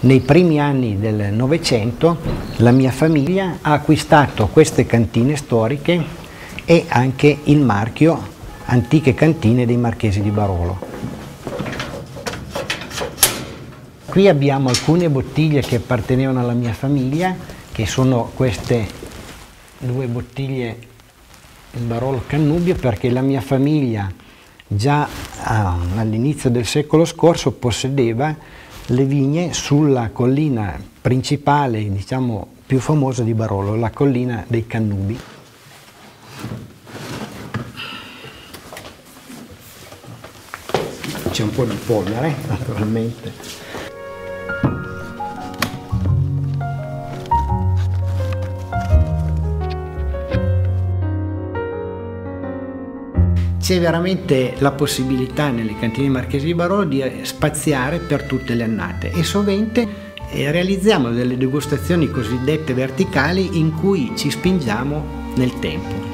Nei primi anni del Novecento la mia famiglia ha acquistato queste cantine storiche e anche il marchio Antiche Cantine dei Marchesi di Barolo. Qui abbiamo alcune bottiglie che appartenevano alla mia famiglia, che sono queste due bottiglie del Barolo Cannubio, perché la mia famiglia già all'inizio del secolo scorso possedeva le vigne sulla collina principale, diciamo più famosa di Barolo, la collina dei Cannubi. C'è un po' di polvere, naturalmente. C'è veramente la possibilità nelle cantine Marchesi di Barolo di spaziare per tutte le annate e sovente realizziamo delle degustazioni cosiddette verticali in cui ci spingiamo nel tempo.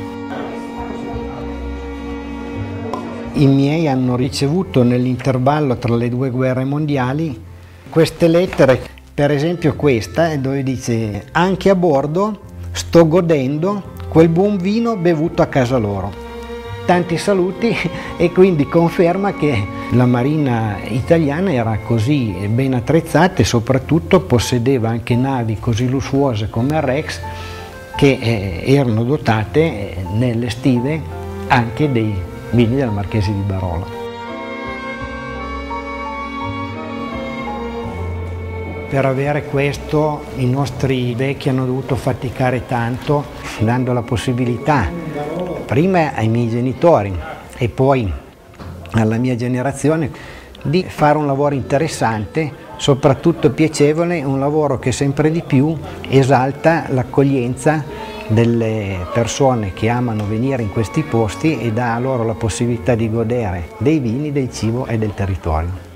I miei hanno ricevuto nell'intervallo tra le due guerre mondiali queste lettere, per esempio questa dove dice: anche a bordo sto godendo quel buon vino bevuto a casa loro. Tanti saluti, e quindi conferma che la marina italiana era così ben attrezzata e soprattutto possedeva anche navi così lussuose come il Rex, che erano dotate nelle stive anche dei vini della Marchesi di Barolo. Per avere questo i nostri vecchi hanno dovuto faticare tanto, dando la possibilità prima ai miei genitori e poi alla mia generazione di fare un lavoro interessante, soprattutto piacevole, un lavoro che sempre di più esalta l'accoglienza delle persone che amano venire in questi posti e dà loro la possibilità di godere dei vini, del cibo e del territorio.